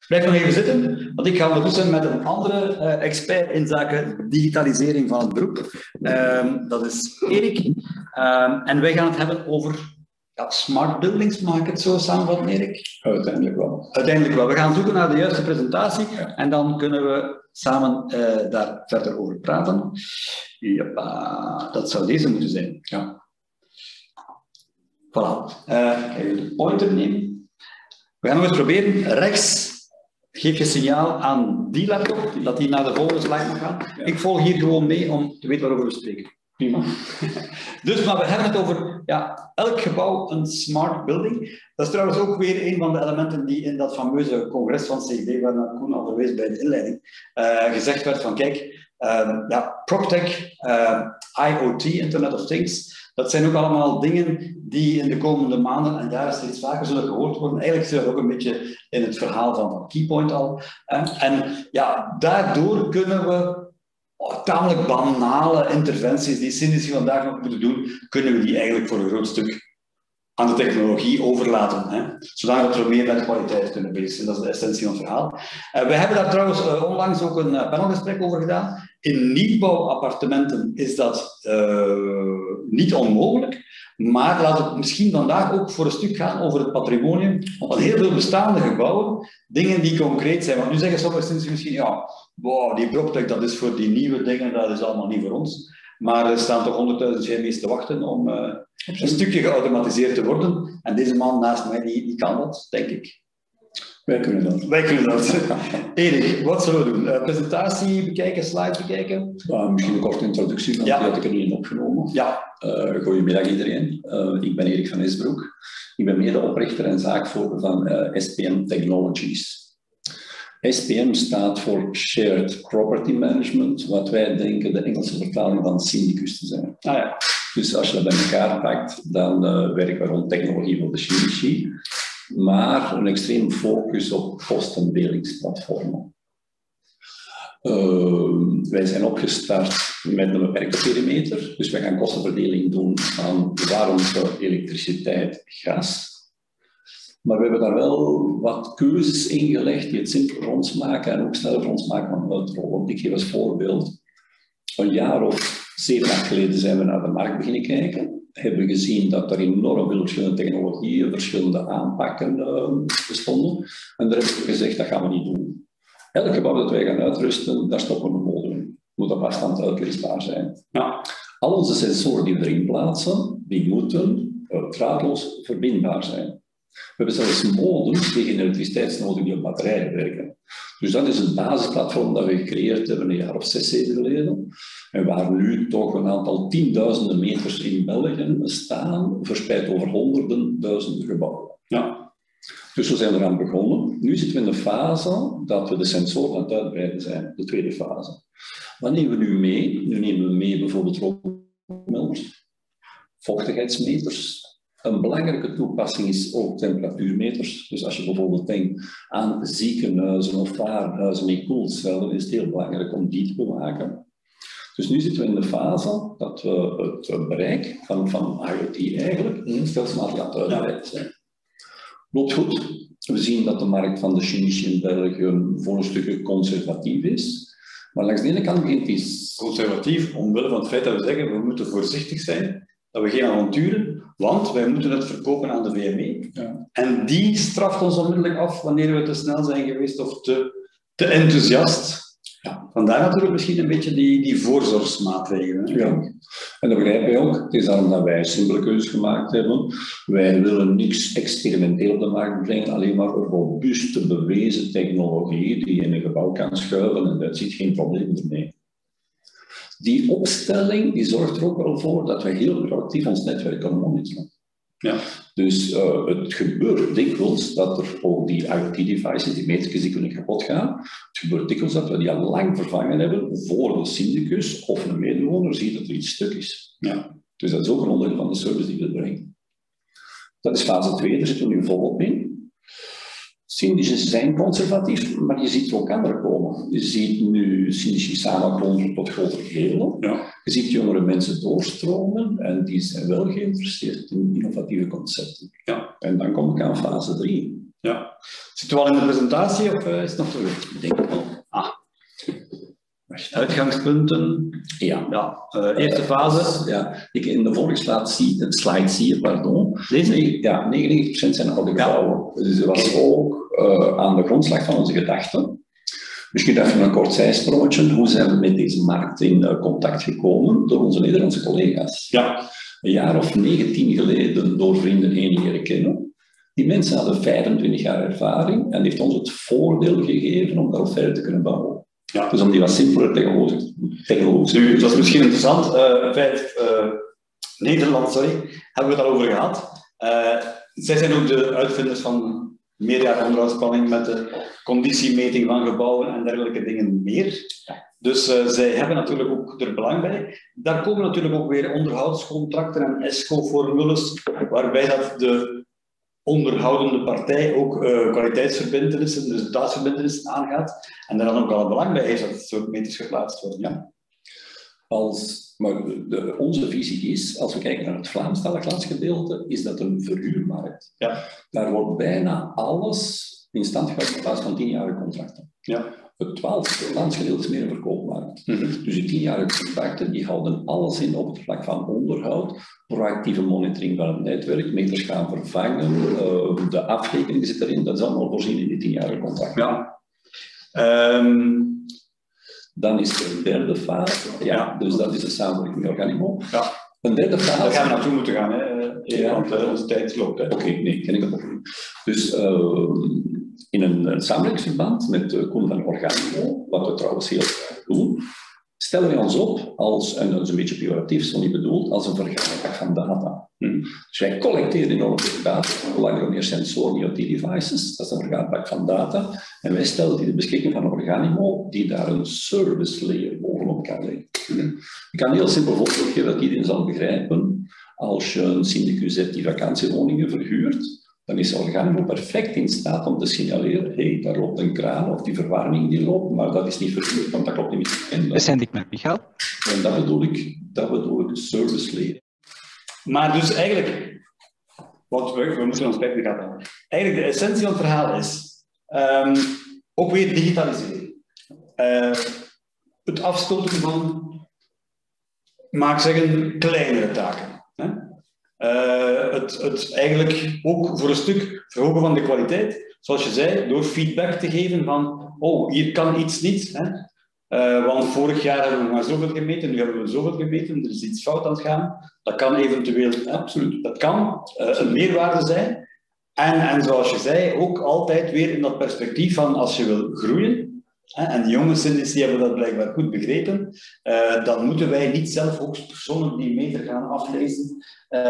Blijf nog even zitten, want ik ga ondertussen met een andere expert in zaken digitalisering van het beroep. Dat is Erik. En wij gaan het hebben over smart buildings, mag ik het zo samenvatten, Erik? Uiteindelijk wel. Uiteindelijk wel. We gaan zoeken naar de juiste presentatie en dan kunnen we samen daar verder over praten. Jeppa, dat zou deze moeten zijn. Ja. Voilà. Even de pointer nemen. We gaan nog eens proberen. Rechts geef je signaal aan die laptop, dat die naar de volgende slide mag gaan. Ja. Ik volg hier gewoon mee om te weten waarover we spreken. Prima. Dus, maar we hebben het over elk gebouw een smart building. Dat is trouwens ook weer een van de elementen die in dat fameuze congres van CID, waar Koen al verwees bij de inleiding, gezegd werd van kijk, PropTech, IoT, Internet of Things, dat zijn ook allemaal dingen die in de komende maanden en jaren steeds vaker zullen gehoord worden. Eigenlijk zit dat ook een beetje in het verhaal van Keypoint al. En daardoor kunnen we tamelijk banale interventies die syndici vandaag nog moeten doen, kunnen we die eigenlijk voor een groot stuk aan de technologie overlaten. Zodat we meer met kwaliteit kunnen bezig zijn. Dat is de essentie van het verhaal. We hebben daar trouwens onlangs ook een panelgesprek over gedaan. In nieuwbouwappartementen is dat niet onmogelijk. Maar laten we misschien vandaag ook voor een stuk gaan over het patrimonium van heel veel bestaande gebouwen. Dingen die concreet zijn. Want nu zeggen sommige syndici misschien, die PropTech dat is voor die nieuwe dingen, dat is allemaal niet voor ons. Maar er staan toch 100.000 GME's te wachten om een stukje geautomatiseerd te worden. En deze man naast mij, die kan dat, denk ik. Wij kunnen dat. Wij kunnen dat. Erik, wat zullen we doen? Presentatie bekijken, slides bekijken? Misschien een korte introductie, want die had ik er niet in opgenomen. Goedemiddag iedereen. Ik ben Erik van Esbroek. Ik ben medeoprichter en zaakvoerder van SPM Technologies. SPM staat voor Shared Property Management, wat wij denken de Engelse vertaling van syndicus te zijn. Dus als je dat bij elkaar pakt, dan werken we rond technologie voor de syndici, maar een extreem focus op kostendelingsplatformen. Wij zijn opgestart met een beperkte perimeter, dus wij gaan kostenverdeling doen aan warmte, elektriciteit, gas. Maar we hebben daar wel wat keuzes in gelegd die het simpeler voor ons maken en ook sneller voor ons maken van uitrollen. Ik geef als voorbeeld, een jaar of 7, 8 geleden zijn we naar de markt beginnen kijken. Hebben we gezien dat er enorm veel verschillende technologieën, verschillende aanpakken bestonden. En daar hebben we gezegd, dat gaan we niet doen. Elk gebouw dat wij gaan uitrusten, daar stoppen we een modem. Moet op afstand uitleesbaar zijn. Al onze sensoren die we erin plaatsen, die moeten draadloos verbindbaar zijn. We hebben zelfs modems tegen elektriciteitsnoden die op batterijen werken. Dus dat is een basisplatform dat we gecreëerd hebben een jaar of 6, 7 geleden. En waar nu toch een aantal tienduizenden meters in België staan, verspreid over honderden, duizenden gebouwen. Dus we zijn eraan begonnen. Nu zitten we in de fase dat we de sensoren aan het uitbreiden zijn, de tweede fase. Wat nemen we nu mee? Nu nemen we mee bijvoorbeeld rookmelders, vochtigheidsmeters. Een belangrijke toepassing is ook temperatuurmeters. Dus als je bijvoorbeeld denkt aan ziekenhuizen of vaarhuizen met koelcellen, is het heel belangrijk om die te bewaken. Dus nu zitten we in de fase dat we het bereik van IoT eigenlijk stelselmatig aan het uitbreiden zijn. Loopt goed. We zien dat de markt van de chemie in België voor een stukje conservatief is. Maar langs de ene kant begint die conservatief omwille van het feit dat we zeggen we moeten voorzichtig zijn, dat we geen avonturen, want wij moeten het verkopen aan de VME. En die straft ons onmiddellijk af wanneer we te snel zijn geweest of te enthousiast. Vandaar natuurlijk misschien een beetje die voorzorgsmaatregelen. En dat begrijpen wij ook. Het is daarom dat wij een simpele keuze gemaakt hebben. Wij willen niks experimenteel op de markt brengen, alleen maar een robuuste, bewezen technologie die je in een gebouw kan schuiven en dat ziet geen probleem ermee. Die opstelling die zorgt er ook wel voor dat we heel proactief ons netwerk kunnen monitoren. Dus het gebeurt dikwijls dat er ook die IoT-devices, die metertjes, die kunnen kapot gaan. Het gebeurt dikwijls dat we die al lang vervangen hebben voor de syndicus of een medewoner ziet dat er iets stuk is. Dus dat is ook een onderdeel van de service die we brengen. Dat is fase 2, daar zitten we nu volop in. Syndici zijn conservatief, maar je ziet er ook andere komen. Je ziet nu syndici samenkomen tot grotere delen. Je ziet jongere mensen doorstromen en die zijn wel geïnteresseerd in innovatieve concepten. En dan kom ik aan fase 3. Ja. Zit u al in de presentatie of is het nog te vroeg? Ik denk het wel. Uitgangspunten. Ja. Eerste fase. Ja, in de volgende slide zie je, pardon. Deze? Ja, 99% zijn oude gebouwen. Dus dat was ook aan de grondslag van onze gedachten. Misschien even een kort zijsprongetje. Hoe zijn we met deze markt in contact gekomen? Door onze Nederlandse collega's. Ja. Een jaar of 19 geleden door vrienden heen leren kennen. Die mensen hadden 25 jaar ervaring en heeft ons het voordeel gegeven om daarop verder te kunnen bouwen. Ja. Dus om die wat simpeler technologisch. Nu, dat is misschien interessant. Nederland, hebben we het al over gehad. Zij zijn ook de uitvinders van meerjarenonderhoudsplanning met de conditiemeting van gebouwen en dergelijke dingen meer. Dus zij hebben natuurlijk ook er belang bij. Daar komen natuurlijk ook weer onderhoudscontracten en ESCO-formules, waarbij dat de onderhoudende partij ook kwaliteitsverbintenissen, resultaatsverbintenissen aangaat. En daar dan ook al belang bij heeft dat het soort meters geplaatst worden. Ja. Maar onze visie is, als we kijken naar het Vlaamstalig landsgedeelte, is dat een verhuurmarkt. Ja. Daar wordt bijna alles in stand gehouden op basis van 10-jarige contracten. Ja. Het 12e landsgedeelte is meer een verkoopmarkt. Dus die 10-jarige contracten die houden alles in op het vlak van onderhoud, proactieve monitoring van het netwerk, meters gaan vervangen, de afrekening zit erin, dat is allemaal voorzien in die 10-jarige contracten. Ja. Dan is er een derde fase, dus dat is de samenwerking met Organimo. Ja. Een derde fase. Daar gaan we naartoe moeten gaan, want onze tijd loopt. Oké, nee, ken ik dat ook niet. Dus in een samenwerkingsverband met Koen van Organimo, wat we trouwens heel graag doen, stellen wij ons op als, en dat is een beetje pejoratief, zo niet bedoeld, als een vergaarbak van data. Dus wij collecteren enorm veel data, belangrijk meer sensoren, IoT-devices, dat is een vergaarbak van data, en wij stellen die de beschikking van Organimo, die daar een service layer bovenop kan leggen. Ik kan een heel simpel voorbeeld geven dat iedereen zal begrijpen. Als je een syndicus hebt die vakantiewoningen verhuurt, dan is Organimo perfect in staat om te signaleren, hey, daar loopt een kraan of die verwarming die loopt, maar dat is niet verhuurd, want dat klopt niet. Dat zijn ik met Michael. En dat bedoel ik service layer. Maar dus eigenlijk, want we moeten ons bij gaan houden. Eigenlijk de essentie van het verhaal is ook weer digitaliseren. Het afstoten van, maak zeggen, kleinere taken. Hè? Het eigenlijk ook voor een stuk verhogen van de kwaliteit, zoals je zei, door feedback te geven van, oh, hier kan iets niet. Hè? Want vorig jaar hebben we maar zoveel gemeten, nu hebben we zoveel gemeten, er is iets fout aan het gaan. Dat kan eventueel, absoluut, dat kan een meerwaarde zijn. En zoals je zei, ook altijd weer in dat perspectief van als je wil groeien, en de jonge syndici die hebben dat blijkbaar goed begrepen, dan moeten wij niet zelf hoogstpersoonlijk die meter gaan aflezen.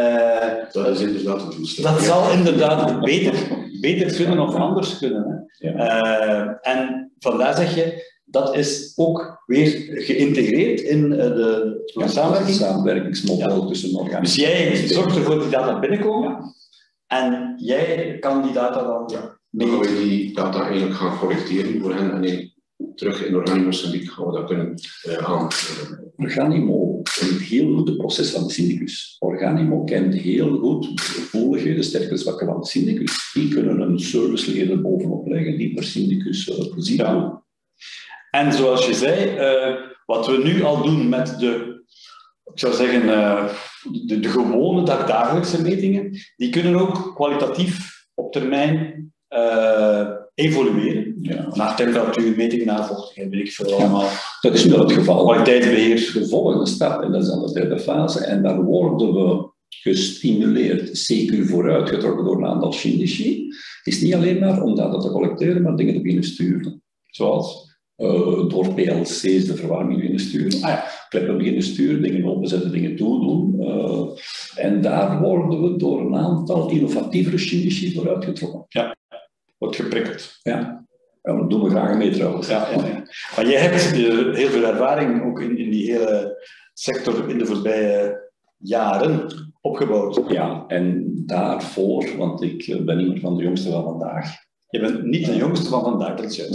Dat is inderdaad een doelstelling. Dat zal inderdaad beter kunnen of anders kunnen. Hè. Ja. En vandaar zeg je, dat is ook weer geïntegreerd in de samenwerking. Het samenwerkingsmodel tussen organisaties. Dus jij zorgt ervoor dat die data binnenkomen en jij kan die data dan Dan gaan we die data eigenlijk gaan collecteren voor hen en terug in Organimo Syndic gaan we dat kunnen aanvullen. Organimo kent heel goed het proces van de syndicus. Organimo kent heel goed de gevoeligheden, sterke zwakken van de syndicus. Die kunnen een service layer er bovenop leggen die per syndicus plezier doet. En zoals je zei, wat we nu al doen met ik zou zeggen, de gewone dagdagelijkse metingen, die kunnen ook kwalitatief op termijn evolueren. Ja. Naar temperatuurmetingen, naar vochtigheid, weet ik veel allemaal. Dat is nu het geval. Kwaliteitsbeheer. De volgende stap, en dat is dan de derde fase, en daar worden we gestimuleerd, CQ vooruitgetrokken door een aantal syndici, is niet alleen maar om data te collecteren, maar dingen te beginnen sturen. Zoals door PLC's de verwarming beginnen sturen, kleppen beginnen sturen, dingen openzetten, dingen toedoen. En daar worden we door een aantal innovatievere syndici vooruitgetrokken. Ja, wordt geprikkeld. Ja, dat doen we graag mee trouwens. Ja. Maar jij hebt heel veel ervaring ook in die hele sector in de voorbije jaren opgebouwd. Ja, en daarvoor, want ik ben niet meer van de jongste van vandaag. Je bent niet de jongste van vandaag, dat is juist.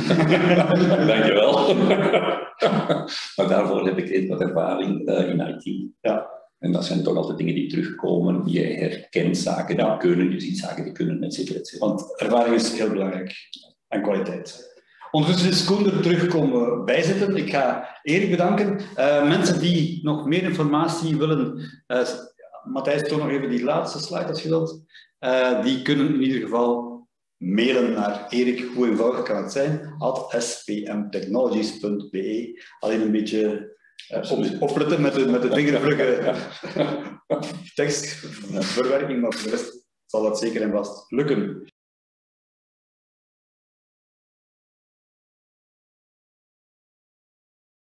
Ja. Dankjewel. Maar daarvoor heb ik redelijk wat ervaring in IT. Ja. En dat zijn toch altijd dingen die terugkomen. Je herkent zaken die kunnen, je ziet zaken die kunnen, et cetera, et cetera. Want ervaring is heel belangrijk. En kwaliteit. Ondertussen is Koen er terug komen bijzitten. Ik ga Erik bedanken. Mensen die nog meer informatie willen, Matthijs, toon nog even die laatste slide als je wilt. Die kunnen in ieder geval mailen naar Erik, hoe eenvoudig kan het zijn, @spmtechnologies.be. Alleen een beetje opletten met de vingervlugge tekstverwerking, maar voor de rest zal dat zeker en vast lukken.